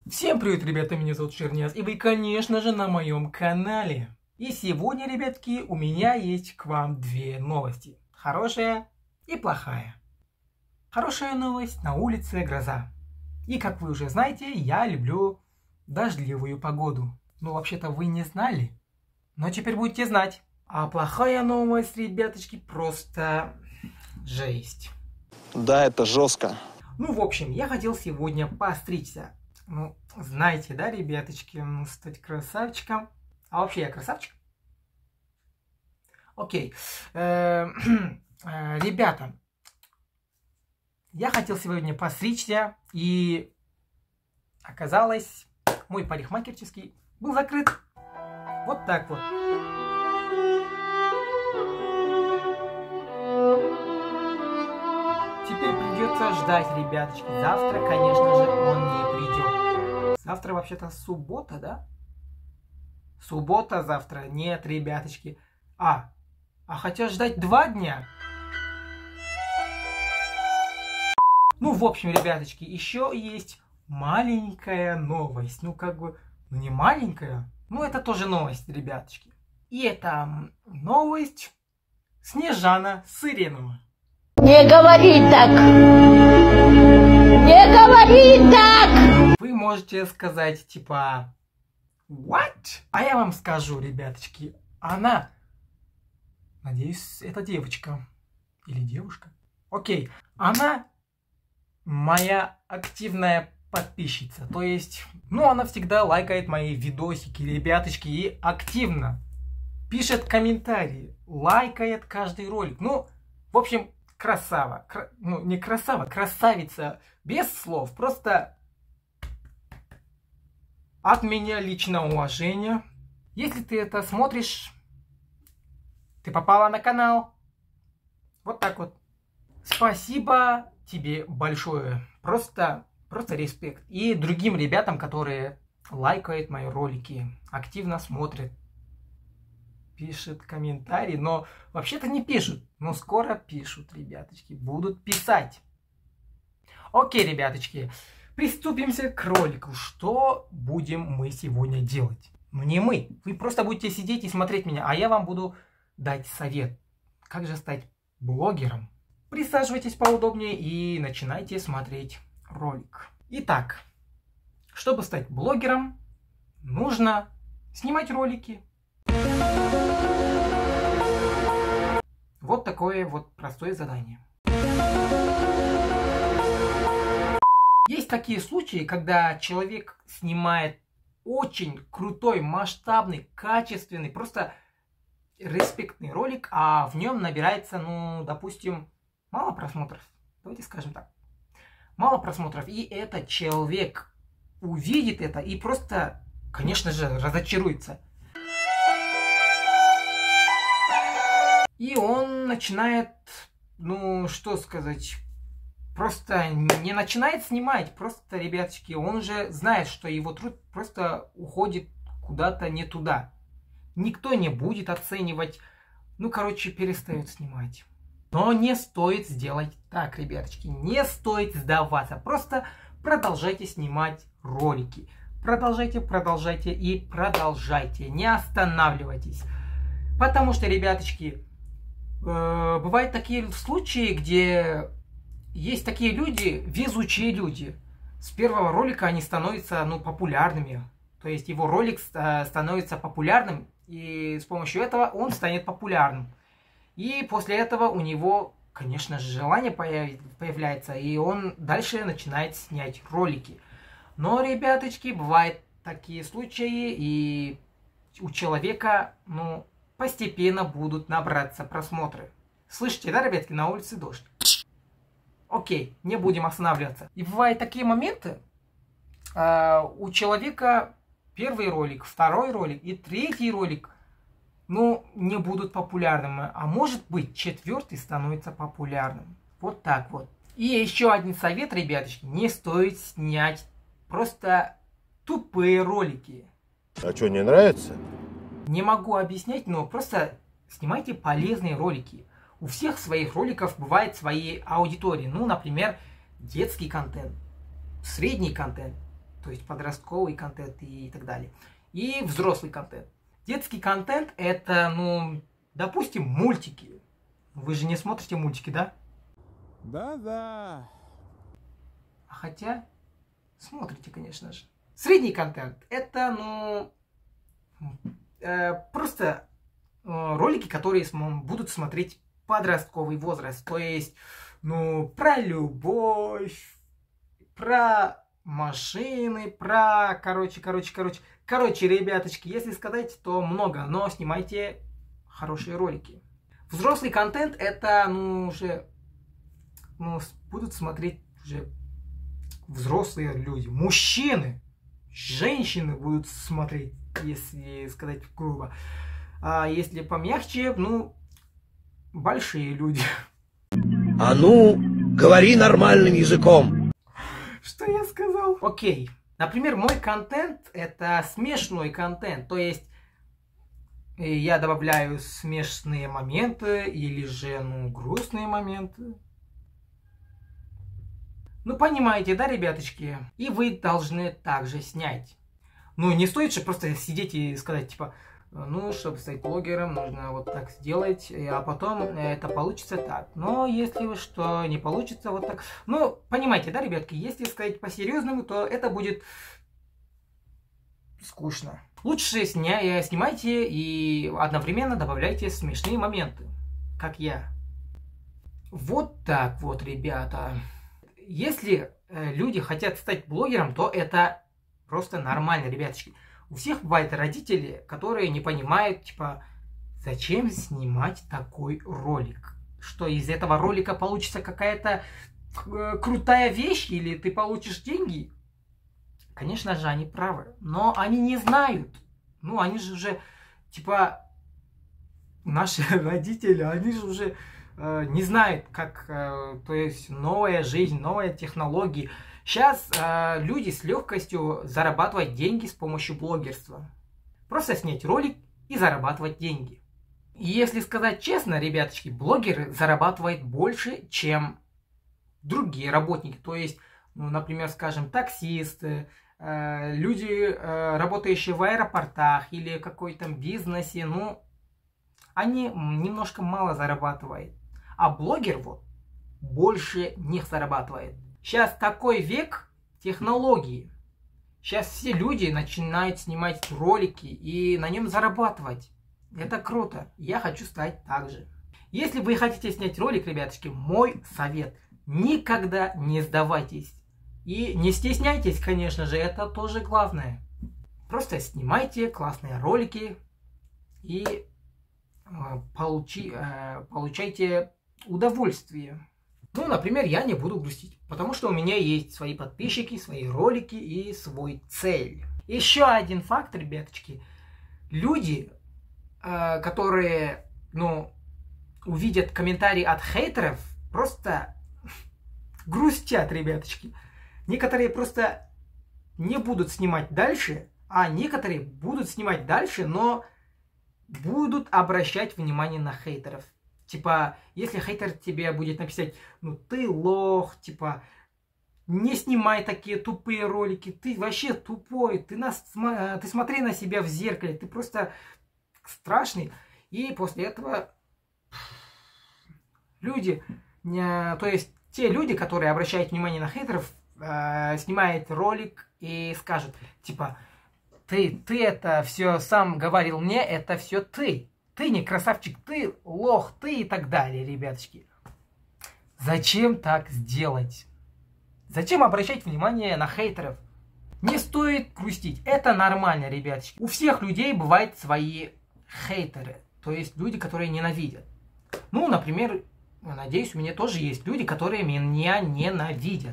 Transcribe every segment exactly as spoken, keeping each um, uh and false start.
Всем привет, ребята, меня зовут Шерняз, и вы, конечно же, на моем канале. И сегодня, ребятки, у меня есть к вам две новости. Хорошая и плохая. Хорошая новость: на улице гроза. И, как вы уже знаете, я люблю дождливую погоду. Ну, вообще-то вы не знали, но теперь будете знать. А плохая новость, ребяточки, просто жесть. Да, это жестко. Ну, в общем, я хотел сегодня постричься. Ну, знаете, да, ребяточки, стать красавчиком. А вообще я красавчик? Окей. Ребята, я хотел сегодня постричься, и оказалось, мой парикмахерский был закрыт. Вот так вот. Теперь придется ждать, ребяточки. Завтра, конечно же, он не придет. Завтра вообще-то суббота, да? Суббота завтра. Нет, ребяточки. А, а хотя ждать два дня. Ну, в общем, ребяточки, еще есть маленькая новость. Ну, как бы, ну не маленькая, но это тоже новость, ребяточки. И это новость Снежана Сыренова. Не говори так! Не говори так! Вы можете сказать, типа, what? А я вам скажу, ребяточки, она, надеюсь, это девочка или девушка. Окей, она моя активная подписчица. То есть, ну, она всегда лайкает мои видосики, ребяточки, и активно пишет комментарии, лайкает каждый ролик. Ну, в общем, красава. Кра... Ну, не красава, красавица. Без слов. Просто от меня лично уважение. Если ты это смотришь, ты попала на канал. Вот так вот. Спасибо тебе большое. Просто, просто респект. И другим ребятам, которые лайкают мои ролики, активно смотрят, пишут комментарии, но вообще-то не пишут. Но скоро пишут, ребяточки. Будут писать. Окей, ребяточки. Приступимся к ролику. Что будем мы сегодня делать? Ну, не мы. Вы просто будете сидеть и смотреть меня, а я вам буду дать совет. Как же стать блогером? Присаживайтесь поудобнее и начинайте смотреть ролик. Итак, чтобы стать блогером, нужно снимать ролики. Вот такое вот простое задание. Есть такие случаи, когда человек снимает очень крутой, масштабный, качественный, просто респектный ролик, а в нем набирается, ну, допустим, мало просмотров. Давайте скажем так. Мало просмотров. И этот человек увидит это и просто, конечно же, разочаруется. И он начинает, ну, что сказать, просто не начинает снимать. Просто, ребяточки, он уже знает, что его труд просто уходит куда-то не туда. Никто не будет оценивать. Ну, короче, перестает снимать. Но не стоит сделать так, ребяточки. Не стоит сдаваться. Просто продолжайте снимать ролики. Продолжайте, продолжайте и продолжайте. Не останавливайтесь. Потому что, ребяточки, э, бывают такие случаи, где есть такие люди, везучие люди. С первого ролика они становятся, ну, популярными. То есть его ролик становится популярным, и с помощью этого он станет популярным. И после этого у него, конечно же, желание появляется, и он дальше начинает снять ролики. Но, ребяточки, бывают такие случаи, и у человека, ну, постепенно будут набраться просмотры. Слышите, да, ребятки, на улице дождь? Окей, не будем останавливаться. И бывают такие моменты, э, у человека первый ролик, второй ролик и третий ролик, ну, не будут популярными. А может быть, четвертый становится популярным. Вот так вот. И еще один совет, ребяточки. Не стоит снять просто тупые ролики. А что, не нравится? Не могу объяснять, но просто снимайте полезные ролики. У всех своих роликов бывает свои аудитории. Ну, например, детский контент, средний контент. то есть подростковый контент и так далее. И взрослый контент. Детский контент это, ну, допустим, мультики. Вы же не смотрите мультики, да? Да-да. А хотя, смотрите, конечно же. Средний контент это, ну, э, просто э, ролики, которые см- будут смотреть подростковый возраст. То есть, ну, про любовь, про машины, про, короче, короче, короче. Короче, ребяточки, если сказать, то много, но снимайте хорошие ролики. Взрослый контент это, ну, уже, ну, будут смотреть уже взрослые люди, мужчины, женщины будут смотреть, если сказать грубо. А если помягче, ну, большие люди. А ну, говори нормальным языком. Что я сказал? Окей. Например, мой контент это смешной контент. То есть я добавляю смешные моменты или же, ну, грустные моменты. Ну, понимаете, да, ребяточки? И вы должны также снять. Ну, не стоит же просто сидеть и сказать, типа, ну, чтобы стать блогером, нужно вот так сделать, а потом это получится так. Но если что не получится вот так... Ну, понимаете, да, ребятки? Если сказать по-серьезному, то это будет скучно. Лучше сня... снимайте и одновременно добавляйте смешные моменты, как я. Вот так вот, ребята. Если э, люди хотят стать блогером, то это просто нормально, ребяточки. У всех бывают родители, которые не понимают, типа, зачем снимать такой ролик? Что из этого ролика получится какая-то э, крутая вещь или ты получишь деньги? Конечно же, они правы. Но они не знают. Ну, они же уже, типа, наши родители, они же уже э, не знают, как, э, то есть, новая жизнь, новые технологии. Сейчас э, люди с легкостью зарабатывают деньги с помощью блогерства. Просто снять ролик и зарабатывать деньги. И если сказать честно, ребяточки, блогеры зарабатывают больше, чем другие работники. То есть, ну, например, скажем, таксисты, э, люди, э, работающие в аэропортах или какой-то бизнесе, ну, они немножко мало зарабатывают. А блогер вот больше них зарабатывает. Сейчас такой век технологий. Сейчас все люди начинают снимать ролики и на нем зарабатывать. Это круто. Я хочу стать так же. Если вы хотите снять ролик, ребяточки, мой совет. Никогда не сдавайтесь. И не стесняйтесь, конечно же, это тоже главное. Просто снимайте классные ролики и э, получи, э, получайте удовольствие. Ну, например, я не буду грустить, потому что у меня есть свои подписчики, свои ролики и свой цель. Еще один факт, ребяточки. Люди, э, которые, ну, увидят комментарии от хейтеров, просто грустят, ребяточки. Некоторые просто не будут снимать дальше, а некоторые будут снимать дальше, но будут обращать внимание на хейтеров. Типа, если хейтер тебе будет написать, ну ты лох, типа, не снимай такие тупые ролики, ты вообще тупой, ты, нас, ты смотри на себя в зеркале, ты просто страшный. И после этого люди, то есть те люди, которые обращают внимание на хейтеров, снимают ролик и скажут, типа, ты, ты это все сам говорил мне, это все ты. Ты не красавчик, ты лох, ты и так далее, ребяточки. Зачем так сделать? Зачем обращать внимание на хейтеров? Не стоит грустить. Это нормально, ребяточки. У всех людей бывают свои хейтеры. То есть люди, которые ненавидят. Ну, например, надеюсь, у меня тоже есть люди, которые меня ненавидят.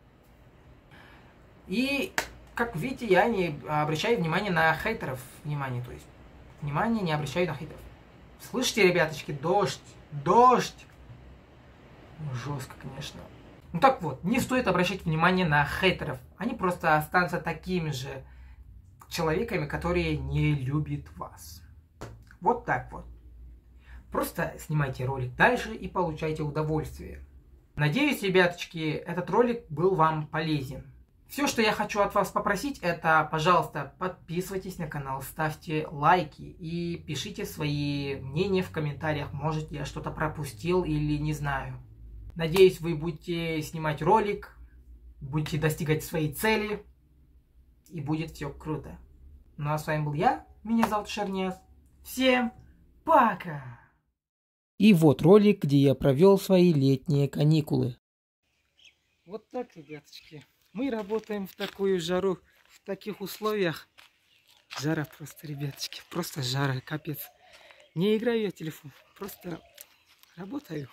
И, как видите, я не обращаю внимания на хейтеров. Внимание, то есть. Внимание не обращаю на хейтеров. Слышите, ребяточки, дождь, дождь. Ну, жестко, конечно. Ну так вот, не стоит обращать внимание на хейтеров. Они просто останутся такими же человеками, которые не любят вас. Вот так вот. Просто снимайте ролик дальше и получайте удовольствие. Надеюсь, ребяточки, этот ролик был вам полезен. Все, что я хочу от вас попросить, это, пожалуйста, подписывайтесь на канал, ставьте лайки и пишите свои мнения в комментариях. Может, я что-то пропустил или не знаю. Надеюсь, вы будете снимать ролик, будете достигать своей цели, и будет все круто. Ну а с вами был я, меня зовут Шернес. Всем пока! И вот ролик, где я провел свои летние каникулы. Вот так, ребяточки. Мы работаем в такую жару, в таких условиях. Жара просто, ребяточки, просто жара, капец. Не играю я в телефон, просто работаю.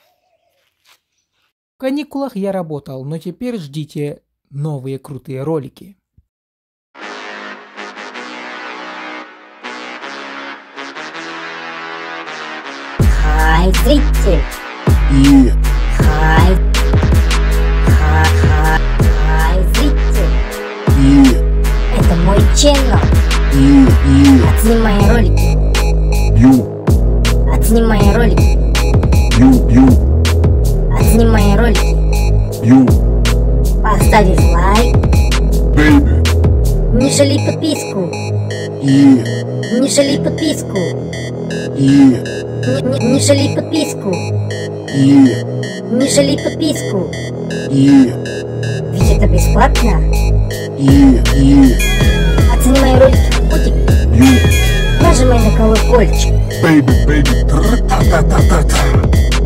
В каникулах я работал, но теперь ждите новые крутые ролики. Хай, зритель! И Хай! Хай, хай, зритель! И Это мой ченнел! И И Оцени мои ролики! Ю Оцени мои ролики! Ю Ю Оцени мои ролики! Ю Поставив лайк! Бэйби Не жалей подписку! И Не жалей подписку! И Не, не, не жалей подписку! И Не жалей подписку! И Ведь это бесплатно! И И Оцени мои ролики в путик! Ю Нажимай на колокольчик! Бэйби Бэйби Тра-та-та-та-та-та.